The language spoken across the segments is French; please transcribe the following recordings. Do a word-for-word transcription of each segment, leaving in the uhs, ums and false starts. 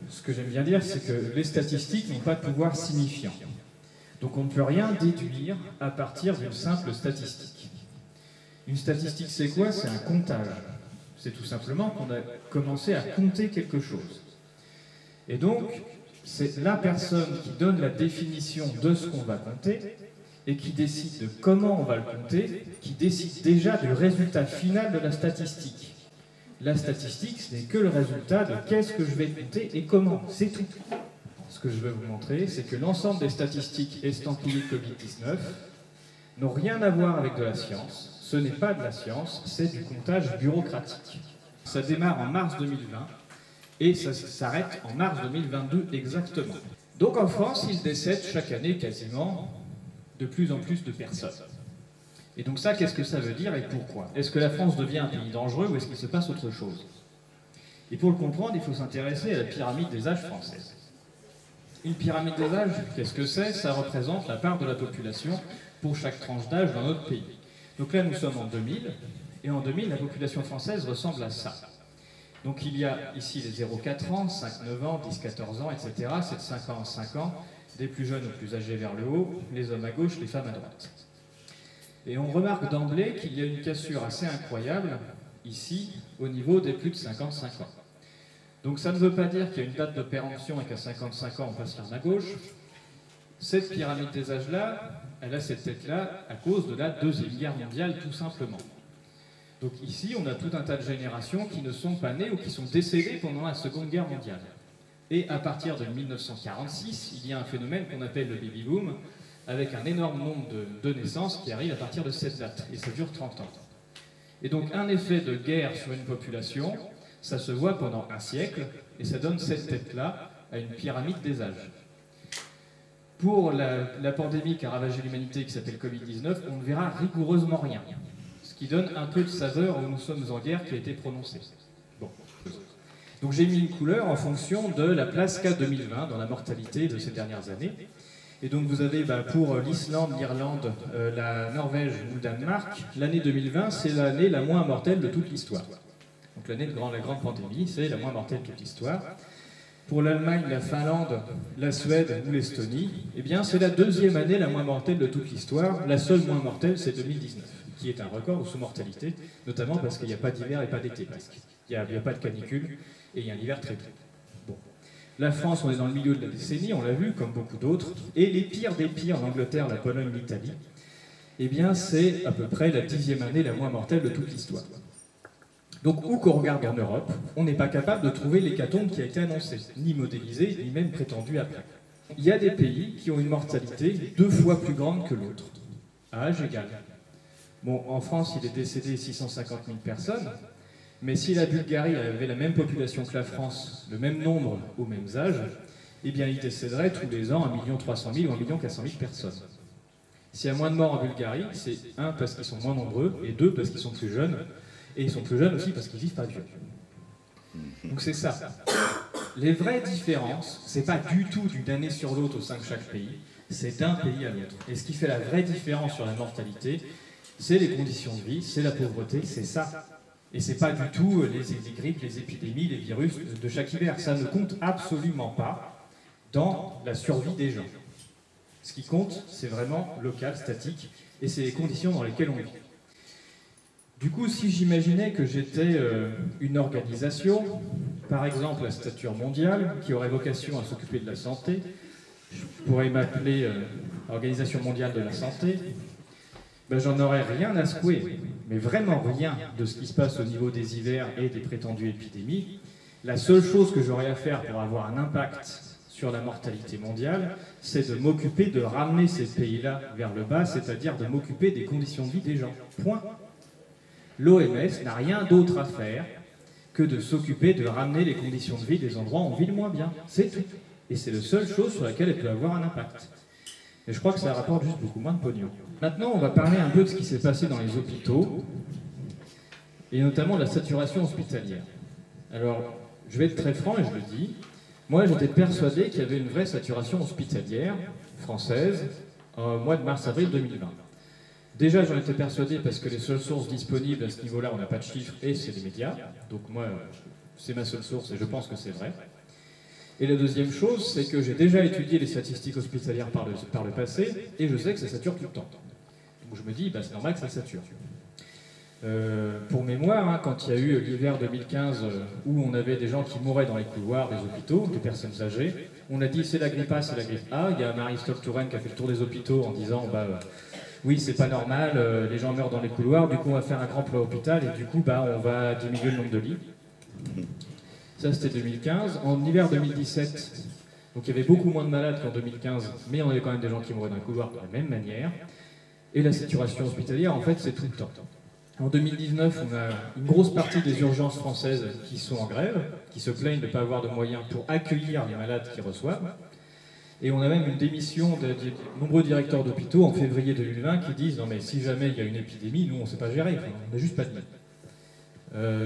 ce que j'aime bien dire, c'est que les statistiques n'ont pas de pouvoir signifiant. Donc on ne peut rien déduire à partir d'une simple statistique. Une statistique, c'est quoi? C'est un comptage. C'est tout simplement qu'on a commencé à compter quelque chose. Et donc, c'est la personne qui donne la définition de ce qu'on va compter et qui décide de comment on va le compter, qui décide déjà du résultat final de la statistique. La statistique, ce n'est que le résultat de qu'est-ce que je vais compter et comment, c'est tout. Ce que je veux vous montrer, c'est que l'ensemble des statistiques estampillées Covid dix-neuf n'ont rien à voir avec de la science. Ce n'est pas de la science, c'est du comptage bureaucratique. Ça démarre en mars deux mille vingt et ça s'arrête en mars deux mille vingt-deux exactement. Donc en France, il décède chaque année quasiment de plus en plus de personnes. Et donc ça, qu'est-ce que ça veut dire et pourquoi? Est-ce que la France devient un pays dangereux ou est-ce qu'il se passe autre chose? Et pour le comprendre, il faut s'intéresser à la pyramide des âges française. Une pyramide des âges, qu'est-ce que c'est? Ça représente la part de la population pour chaque tranche d'âge dans notre pays. Donc là, nous sommes en deux mille, et en deux mille, la population française ressemble à ça. Donc il y a ici les zéro quatre ans, cinq neuf ans, dix quatorze ans, et cetera. C'est de cinq ans en cinq ans, des plus jeunes aux plus âgés vers le haut, les hommes à gauche, les femmes à droite. Et on remarque d'emblée qu'il y a une cassure assez incroyable, ici, au niveau des plus de cinquante-cinq ans. Donc ça ne veut pas dire qu'il y a une date de péremption et qu'à cinquante-cinq ans, on passe l'arme à gauche. Cette pyramide des âges-là, elle a cette tête-là à cause de la Deuxième Guerre mondiale, tout simplement. Donc ici, on a tout un tas de générations qui ne sont pas nées ou qui sont décédées pendant la Seconde Guerre mondiale. Et à partir de mille neuf cent quarante-six, il y a un phénomène qu'on appelle le baby-boom, avec un énorme nombre de, de naissances qui arrivent à partir de cette date, et ça dure trente ans. Et donc un effet de guerre sur une population, ça se voit pendant un siècle, et ça donne cette tête-là à une pyramide des âges. Pour la, la pandémie qui a ravagé l'humanité, qui s'appelle Covid dix-neuf, on ne verra rigoureusement rien, ce qui donne un peu de saveur où nous sommes en guerre qui a été prononcée. Bon. Donc j'ai mis une couleur en fonction de la place qu'a deux mille vingt dans la mortalité de ces dernières années. Et donc vous avez bah, pour l'Islande, l'Irlande, euh, la Norvège ou le Danemark, l'année deux mille vingt, c'est l'année la moins mortelle de toute l'histoire. Donc l'année de grand, la grande pandémie, c'est la moins mortelle de toute l'histoire. Pour l'Allemagne, la Finlande, la Suède ou l'Estonie, eh bien c'est la deuxième année la moins mortelle de toute l'histoire. La seule moins mortelle, c'est deux mille dix-neuf, qui est un record sous mortalité, notamment parce qu'il n'y a pas d'hiver et pas d'été presque. Il n'y a, a pas de canicule et il y a un hiver très doux. Bon. La France, on est dans le milieu de la décennie, on l'a vu, comme beaucoup d'autres. Et les pires des pires, l'Angleterre, la Pologne, l'Italie, eh bien c'est à peu près la dixième année la moins mortelle de toute l'histoire. Donc, où qu'on regarde en Europe, on n'est pas capable de trouver l'hécatombe qui a été annoncée, ni modélisée, ni même prétendue après. Il y a des pays qui ont une mortalité deux fois plus grande que l'autre, à âge égal. Bon, en France, il est décédé six cent cinquante mille personnes, mais si la Bulgarie avait la même population que la France, le même nombre aux mêmes âges, eh bien, il décéderait tous les ans un million trois cent mille ou un million quatre cent mille personnes. S'il y a moins de morts en Bulgarie, c'est un, parce qu'ils sont moins nombreux, et deux, parce qu'ils sont plus jeunes, et ils sont plus jeunes aussi parce qu'ils vivent pas vieux. Donc c'est ça. Les vraies différences, c'est pas du tout d'une année sur l'autre au sein de chaque pays, c'est d'un pays à l'autre. Et ce qui fait la vraie différence sur la mortalité, c'est les conditions de vie, c'est la pauvreté, c'est ça. Et c'est pas du tout les, les grippes, les épidémies, les virus de chaque hiver. Ça ne compte absolument pas dans la survie des gens. Ce qui compte, c'est vraiment local, statique, et c'est les conditions dans lesquelles on vit. Du coup, si j'imaginais que j'étais euh, une organisation, par exemple la stature mondiale, qui aurait vocation à s'occuper de la santé, je pourrais m'appeler euh, Organisation mondiale de la santé, ben, j'en aurais rien à secouer, mais vraiment rien de ce qui se passe au niveau des hivers et des prétendues épidémies. La seule chose que j'aurais à faire pour avoir un impact sur la mortalité mondiale, c'est de m'occuper de ramener ces pays-là vers le bas, c'est-à-dire de m'occuper des conditions de vie des gens. Point. L'O M S n'a rien d'autre à faire que de s'occuper de ramener les conditions de vie des endroits où on vit le moins bien. C'est tout. Et c'est la seule chose sur laquelle elle peut avoir un impact. Et je crois que ça rapporte juste beaucoup moins de pognon. Maintenant, on va parler un peu de ce qui s'est passé dans les hôpitaux, et notamment de la saturation hospitalière. Alors, je vais être très franc et je le dis, moi j'étais persuadé qu'il y avait une vraie saturation hospitalière française au mois de mars-avril deux mille vingt. Déjà, j'en étais persuadé parce que les seules sources disponibles à ce niveau-là, on n'a pas de chiffres, et c'est les médias. Donc moi, c'est ma seule source et je pense que c'est vrai. Et la deuxième chose, c'est que j'ai déjà étudié les statistiques hospitalières par le, par le passé, et je sais que ça sature tout le temps. Donc je me dis, bah, c'est normal que ça sature. Euh, pour mémoire, hein, quand il y a eu l'hiver deux mille quinze, euh, où on avait des gens qui mouraient dans les couloirs des hôpitaux, des personnes âgées, on a dit c'est la grippe A, c'est la grippe A. Il y a Marie-Stophe Touraine qui a fait le tour des hôpitaux en disant bah, euh, oui, c'est pas normal, euh, les gens meurent dans les couloirs, du coup on va faire un grand plan hôpital et du coup bah, on va diminuer le nombre de lits. Ça c'était deux mille quinze. En hiver deux mille dix-sept, donc il y avait beaucoup moins de malades qu'en deux mille quinze, mais on avait quand même des gens qui mouraient dans les couloirs de la même manière. Et la saturation hospitalière, en fait, c'est tout le temps. En deux mille dix-neuf, on a une grosse partie des urgences françaises qui sont en grève, qui se plaignent de ne pas avoir de moyens pour accueillir les malades qu'ils reçoivent. Et on a même une démission de, de, de nombreux directeurs d'hôpitaux en février deux mille vingt qui disent « Non mais si jamais il y a une épidémie, nous on ne sait pas gérer, enfin, on n'a juste pas de lit. Euh, »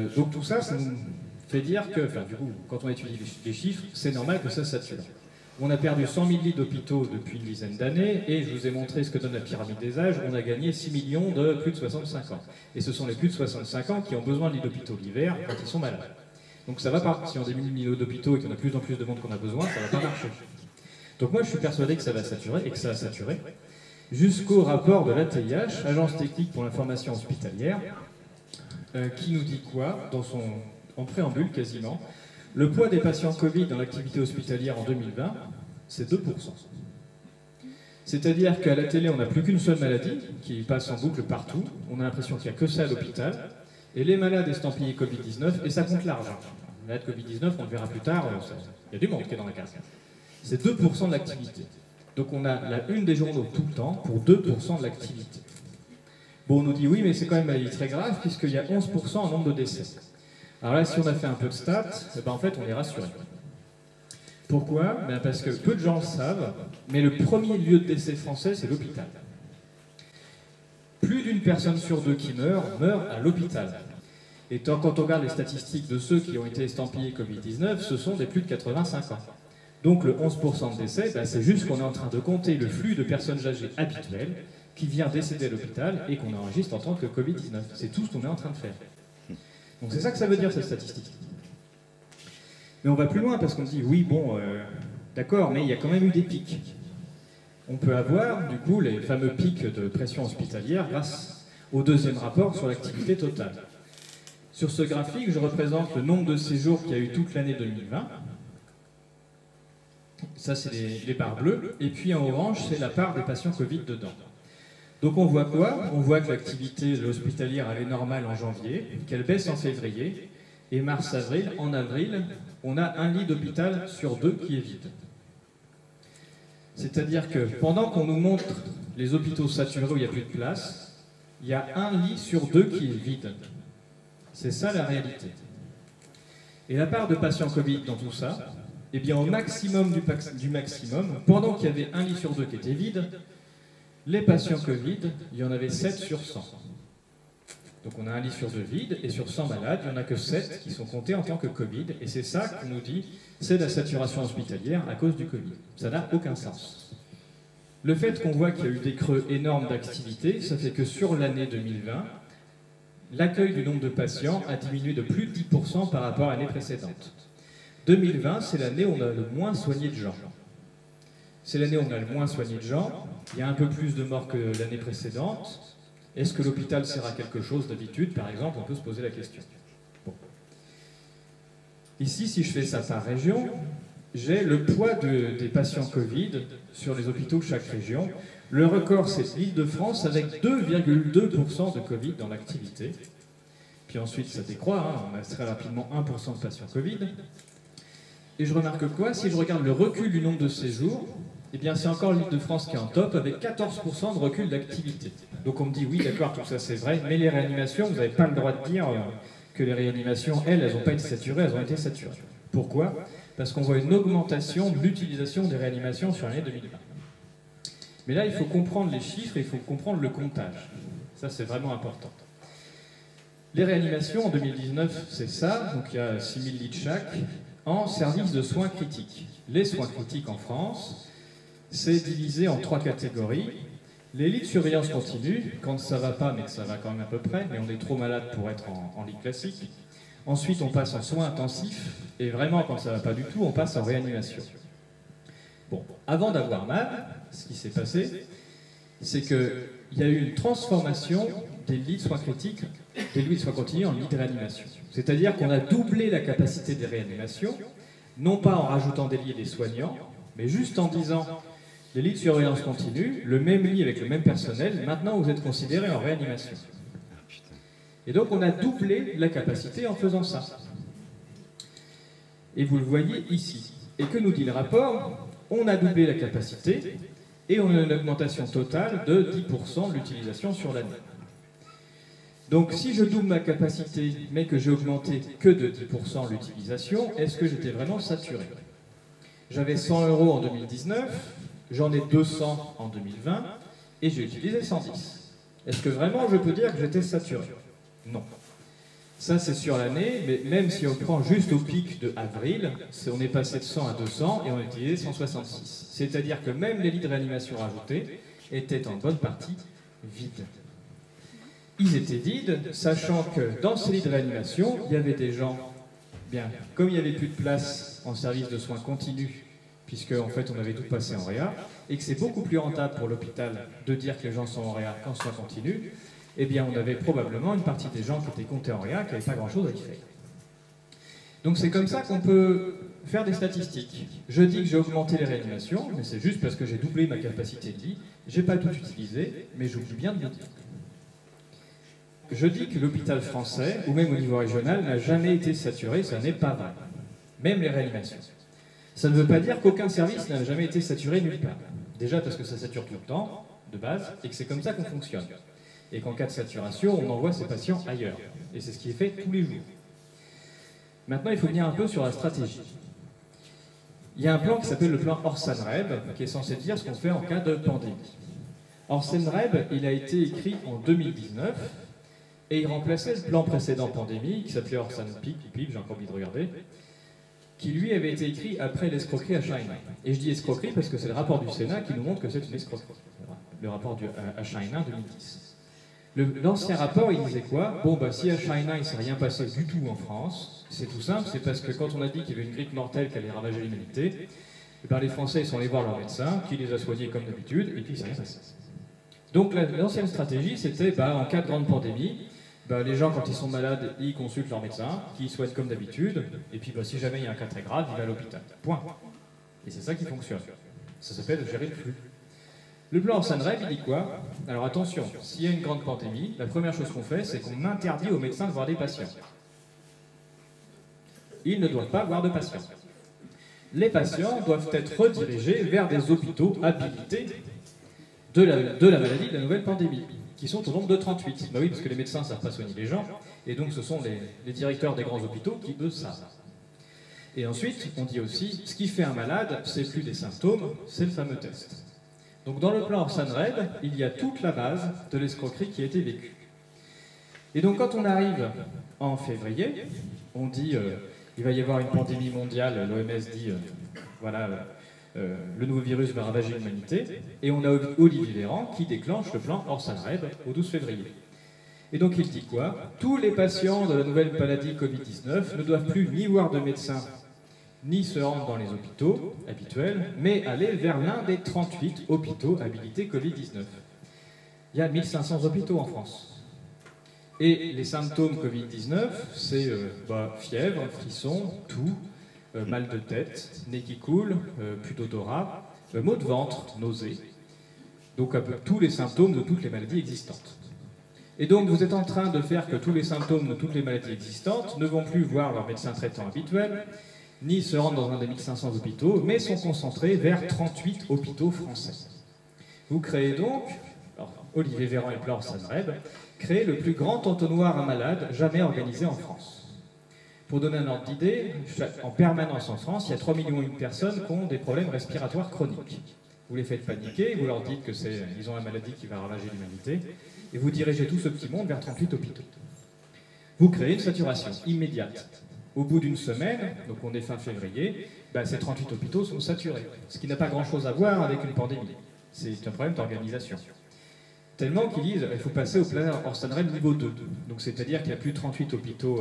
Donc tout ça, ça nous fait dire que, enfin du coup, quand on étudie les chiffres, c'est normal que ça sature. On a perdu cent mille lits d'hôpitaux depuis une dizaine d'années, et je vous ai montré ce que donne la pyramide des âges, on a gagné six millions de plus de soixante-cinq ans. Et ce sont les plus de soixante-cinq ans qui ont besoin de lits d'hôpitaux l'hiver quand ils sont malades. Donc ça va pas. Si on diminue le milieu d'hôpitaux et qu'il y en a plus en plus de monde qu'on a besoin, ça va pas marcher. Donc moi je suis persuadé que ça va saturer, et que ça a saturé, jusqu'au rapport de l'A T I H, Agence Technique pour l'Information Hospitalière, euh, qui nous dit quoi, dans son, en préambule quasiment, le poids des patients Covid dans l'activité hospitalière en deux mille vingt, c'est deux pour cent. C'est-à-dire qu'à la télé, on n'a plus qu'une seule maladie qui passe en boucle partout. On a l'impression qu'il n'y a que ça à l'hôpital. Et les malades estampillés Covid dix-neuf, et ça compte l'argent. Les malades Covid dix-neuf, on le verra plus tard, il y a du monde qui est dans la case. C'est deux pour cent de l'activité. Donc on a la une des journaux tout le temps pour deux pour cent de l'activité. Bon, on nous dit oui, mais c'est quand même une maladie très grave puisqu'il y a onze pour cent en nombre de décès. Alors là, si on a fait un peu de stats, eh ben en fait, on est rassuré. Pourquoi? Ben parce que peu de gens le savent, mais le premier lieu de décès français, c'est l'hôpital. Plus d'une personne sur deux qui meurt, meurt à l'hôpital. Et tant, quand on regarde les statistiques de ceux qui ont été estampillés Covid dix-neuf, ce sont des plus de quatre-vingt-cinq ans. Donc le onze pour cent de décès, ben c'est juste qu'on est en train de compter le flux de personnes âgées habituelles qui vient décéder à l'hôpital et qu'on enregistre en tant que Covid dix-neuf. C'est tout ce qu'on est en train de faire. Donc c'est ça que ça veut dire, cette statistique. Mais on va plus loin, parce qu'on dit, oui, bon, euh, d'accord, mais il y a quand même eu des pics. On peut avoir, du coup, les fameux pics de pression hospitalière grâce au deuxième rapport sur l'activité totale. Sur ce graphique, je représente le nombre de séjours qu'il y a eu toute l'année deux mille vingt. Ça, c'est les, les barres bleues. Et puis en orange, c'est la part des patients Covid dedans. Donc on voit quoi? On voit que l'activité hospitalière elle est normale en janvier, qu'elle baisse en février, et mars-avril, en avril, on a un lit d'hôpital sur deux qui est vide. C'est-à-dire que pendant qu'on nous montre les hôpitaux saturés où il n'y a plus de place, il y a un lit sur deux qui est vide. C'est ça la réalité. Et la part de patients Covid dans tout ça, eh bien au maximum du, du maximum, pendant qu'il y avait un lit sur deux qui était vide, les patients Covid, il y en avait sept sur cent. Donc on a un lit sur deux vide, et sur cent malades, il n'y en a que sept qui sont comptés en tant que Covid. Et c'est ça qu'on nous dit, c'est la saturation hospitalière à cause du Covid. Ça n'a aucun sens. Le fait qu'on voit qu'il y a eu des creux énormes d'activité, ça fait que sur l'année deux mille vingt, l'accueil du nombre de patients a diminué de plus de dix pour cent par rapport à l'année précédente. deux mille vingt, c'est l'année où on a le moins soigné de gens. C'est l'année où on a le moins soigné de gens. Il y a un peu plus de morts que l'année précédente. Est-ce que l'hôpital sert à quelque chose d'habitude? Par exemple, on peut se poser la question. Bon. Ici, si je fais ça par région, j'ai le poids de, des patients Covid sur les hôpitaux de chaque région. Le record, c'est l'Île-de-France avec deux virgule deux pour cent de Covid dans l'activité. Puis ensuite, ça décroît. Hein, on a très rapidement un pour cent de patients Covid. Et je remarque quoi? Si je regarde le recul du nombre de séjours, eh bien c'est encore l'Île-de-France qui est en top avec quatorze pour cent de recul d'activité. Donc on me dit oui d'accord, tout ça c'est vrai, mais les réanimations, vous n'avez pas le droit de dire que les réanimations, elles, elles n'ont pas été saturées, elles ont été saturées. Pourquoi? Parce qu'on voit une augmentation de l'utilisation des réanimations sur l'année deux mille vingt. Mais là il faut comprendre les chiffres et il faut comprendre le comptage. Ça c'est vraiment important. Les réanimations en deux mille dix-neuf, c'est ça, donc il y a six mille lits de chaque, en service de soins critiques. Les soins critiques en France, c'est divisé en trois catégories. Les lits de surveillance continue, quand ça ne va pas, mais que ça va quand même à peu près, mais on est trop malade pour être en, en lit classique. Ensuite, on passe en soins intensifs, et vraiment, quand ça ne va pas du tout, on passe en réanimation. Bon, avant d'avoir mal, ce qui s'est passé, c'est qu'il y a eu une transformation des lits de soins critiques, des lits de soins continus en lits de réanimation. C'est-à-dire qu'on a doublé la capacité des réanimations, non pas en rajoutant des lits et des soignants, mais juste en disant, les lits de surveillance continue, le même lit avec le même personnel, maintenant vous êtes considérés en réanimation. Et donc on a doublé la capacité en faisant ça. Et vous le voyez ici. Et que nous dit le rapport? On a doublé la capacité et on a une augmentation totale de dix pour cent de l'utilisation sur l'année. Donc si je double ma capacité mais que j'ai augmenté que de dix pour cent l'utilisation, est-ce que j'étais vraiment saturé? J'avais cent euros en deux mille dix-neuf, j'en ai deux cents en deux mille vingt et j'ai utilisé cent dix. Est-ce que vraiment je peux dire que j'étais saturé? Non. Ça, c'est sur l'année, mais même si on prend juste au pic de avril, on est passé de cent à deux cents et on a utilisé cent soixante-six. C'est-à-dire que même les lits de réanimation rajoutés étaient en bonne partie vides. Ils étaient vides, sachant que dans ces lits de réanimation, il y avait des gens, bien, comme il n'y avait plus de place en service de soins continus, puisque en fait on avait tout passé en réa, et que c'est beaucoup plus rentable pour l'hôpital de dire que les gens sont en réa qu'en soins continus, eh bien on avait probablement une partie des gens qui étaient comptés en réa qui n'avaient pas grand-chose à y faire. Donc c'est comme ça qu'on peut faire des statistiques. Je dis que j'ai augmenté les réanimations, mais c'est juste parce que j'ai doublé ma capacité de lit. Je n'ai pas tout utilisé, mais j'oublie bien de le dire. Je dis que l'hôpital français, ou même au niveau régional, n'a jamais été saturé, ça n'est pas vrai. Même les réanimations. Ça ne veut pas dire qu'aucun service n'a jamais été saturé nulle part. Déjà parce que ça sature tout le temps, de base, et que c'est comme ça qu'on fonctionne. Et qu'en cas de saturation, on envoie ces patients ailleurs. Et c'est ce qui est fait tous les jours. Maintenant, il faut venir un peu sur la stratégie. Il y a un plan qui s'appelle le plan Orsan-Reb, qui est censé dire ce qu'on fait en cas de pandémie. Orsan-Reb, il a été écrit en deux mille dix-neuf, et il remplaçait le plan précédent pandémie, qui s'appelait Orsan-Pip, j'ai encore envie de regarder, qui lui avait été écrit après l'escroquerie H un N un. Et je dis escroquerie parce que c'est le rapport du Sénat qui nous montre que c'est une escroquerie. Le rapport du H un N un deux mille dix. L'ancien rapport, il disait quoi? Bon, bah, si H un N un, il ne s'est rien passé du tout en France, c'est tout simple, c'est parce que quand on a dit qu'il y avait une grippe mortelle qui allait ravager l'humanité, eh ben, les Français ils sont allés voir leur médecin, qui les a soignés comme d'habitude, et puis il ne s'est rien passé. Donc l'ancienne stratégie, c'était, bah, en cas de grande pandémie, bah, les gens, quand ils sont malades, ils consultent leur médecin, qui soigne comme d'habitude, et puis bah, si jamais il y a un cas très grave, il va à l'hôpital. Point. Et c'est ça qui fonctionne. Ça s'appelle gérer le flux. Le plan Orsan-Reb, il dit quoi? Alors attention, s'il y a une grande pandémie, la première chose qu'on fait, c'est qu'on interdit aux médecins de voir des patients. Ils ne doivent pas voir de patients. Les patients doivent être redirigés vers des hôpitaux habilités de la, de la maladie de la nouvelle pandémie, qui sont au nombre de trente-huit. Bah oui, parce que les médecins ne savent pas soigner les gens, et donc ce sont les, les directeurs des grands hôpitaux qui, eux, savent. Et ensuite, on dit aussi, ce qui fait un malade, c'est plus des symptômes, c'est le fameux test. Donc dans le plan Orsan-Reb, il y a toute la base de l'escroquerie qui a été vécue. Et donc quand on arrive en février, on dit euh, il va y avoir une pandémie mondiale, l'O M S dit euh, voilà, euh, le nouveau virus va ravager l'humanité, et on a Olivier Véran qui déclenche le plan Orsan-Reb au douze février. Et donc il dit quoi? Tous les patients de la nouvelle maladie Covid dix-neuf ne doivent plus ni voir de médecin, ni se rendre dans les hôpitaux habituels, mais aller vers l'un des trente-huit hôpitaux habilités Covid dix-neuf. Il y a mille cinq cents hôpitaux en France. Et les symptômes Covid dix-neuf, c'est euh, bah, fièvre, frisson, toux, euh, mal de tête, nez qui coule, euh, plus d'odorat, euh, maux de ventre, nausées. Donc un peu tous les symptômes de toutes les maladies existantes. Et donc vous êtes en train de faire que tous les symptômes de toutes les maladies existantes ne vont plus voir leur médecin traitant habituel, ni se rendent dans un des mille cinq cents hôpitaux, mais sont concentrés vers trente-huit hôpitaux français. Vous créez donc, alors, Olivier Véran et le plan Orsan-Reb, créent le plus grand entonnoir à malades jamais organisé en France. Pour donner un ordre d'idée, en permanence en France, il y a trois millions de personnes qui ont des problèmes respiratoires chroniques. Vous les faites paniquer, vous leur dites qu'ils ont une maladie qui va ravager l'humanité, et vous dirigez tout ce petit monde vers trente-huit hôpitaux. Vous créez une saturation immédiate. Au bout d'une semaine, donc on est fin février, ben ces trente-huit hôpitaux sont saturés. Ce qui n'a pas grand-chose à voir avec une pandémie. C'est un problème d'organisation. Tellement qu'ils disent qu'il faut passer au plan Orsan-Reb niveau deux. Donc c'est-à-dire qu'il n'y a plus trente-huit hôpitaux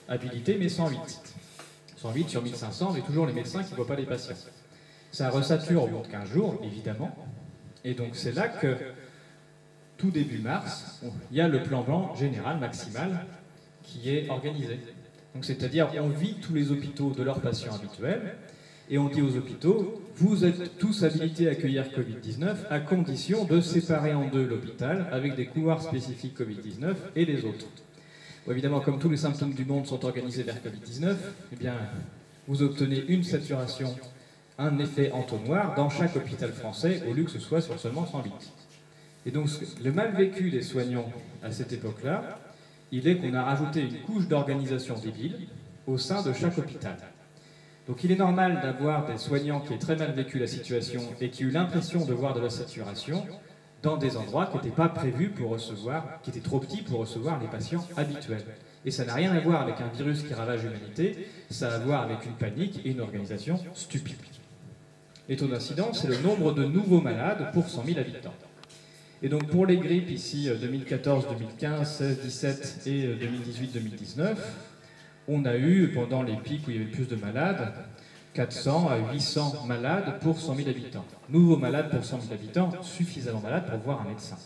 habilités, mais cent huit. cent huit sur mille cinq cents, mais toujours les médecins qui ne voient pas les patients. Ça resature au bout de quinze jours, évidemment. Et donc c'est là que, tout début mars, il y a le plan blanc général maximal qui est organisé. Donc c'est-à-dire on vide tous les hôpitaux de leurs patients habituels et on dit aux hôpitaux, vous êtes tous habilités à accueillir Covid dix-neuf à condition de séparer en deux l'hôpital avec des couloirs spécifiques Covid dix-neuf et les autres. Bon, évidemment, comme tous les symptômes du monde sont organisés vers Covid dix-neuf, eh bien, vous obtenez une saturation, un effet entonnoir dans chaque hôpital français au lieu que ce soit sur seulement cent huit. Et donc le mal vécu des soignants à cette époque-là, il est qu'on a rajouté une couche d'organisation débile au sein de chaque hôpital. Donc il est normal d'avoir des soignants qui aient très mal vécu la situation et qui ont eu l'impression de voir de la saturation dans des endroits qui n'étaient pas prévus pour recevoir, qui étaient trop petits pour recevoir les patients habituels. Et ça n'a rien à voir avec un virus qui ravage l'humanité, ça a à voir avec une panique et une organisation stupide. Les taux d'incidence, c'est le nombre de nouveaux malades pour cent mille habitants. Et donc pour les grippes, ici deux mille quatorze deux mille quinze, seize dix-sept et deux mille dix-huit deux mille dix-neuf, on a eu, pendant les pics où il y avait plus de malades, quatre cents à huit cents malades pour cent mille habitants. Nouveaux malades pour cent mille habitants, suffisamment malades pour voir un médecin.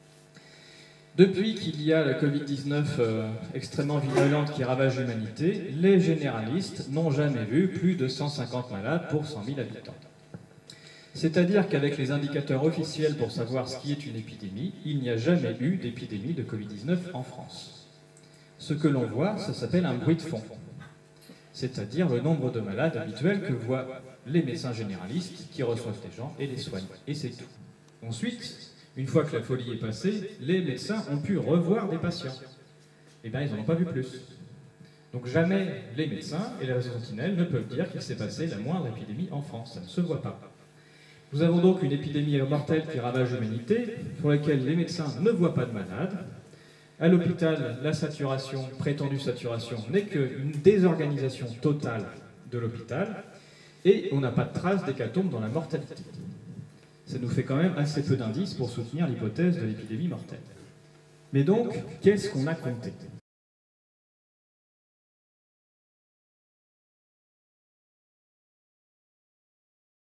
Depuis qu'il y a la Covid dix-neuf euh, extrêmement virulente qui ravage l'humanité, les généralistes n'ont jamais vu plus de cent cinquante malades pour cent mille habitants. C'est-à-dire qu'avec les indicateurs officiels pour savoir ce qui est une épidémie, il n'y a jamais eu d'épidémie de Covid dix-neuf en France. Ce que l'on voit, ça s'appelle un bruit de fond, c'est-à-dire le nombre de malades habituels que voient les médecins généralistes qui reçoivent les gens et les soignent. Et c'est tout. Ensuite, une fois que la folie est passée, les médecins ont pu revoir des patients. Eh bien, ils n'en ont pas vu plus. Donc jamais les médecins et les réseaux sentinelles ne peuvent dire qu'il s'est passé la moindre épidémie en France. Ça ne se voit pas. Nous avons donc une épidémie mortelle qui ravage l'humanité, pour laquelle les médecins ne voient pas de malades. À l'hôpital, la saturation, prétendue saturation, n'est qu'une désorganisation totale de l'hôpital, et on n'a pas de trace d'hécatombe dans la mortalité. Ça nous fait quand même assez peu d'indices pour soutenir l'hypothèse de l'épidémie mortelle. Mais donc, qu'est-ce qu'on a compté ?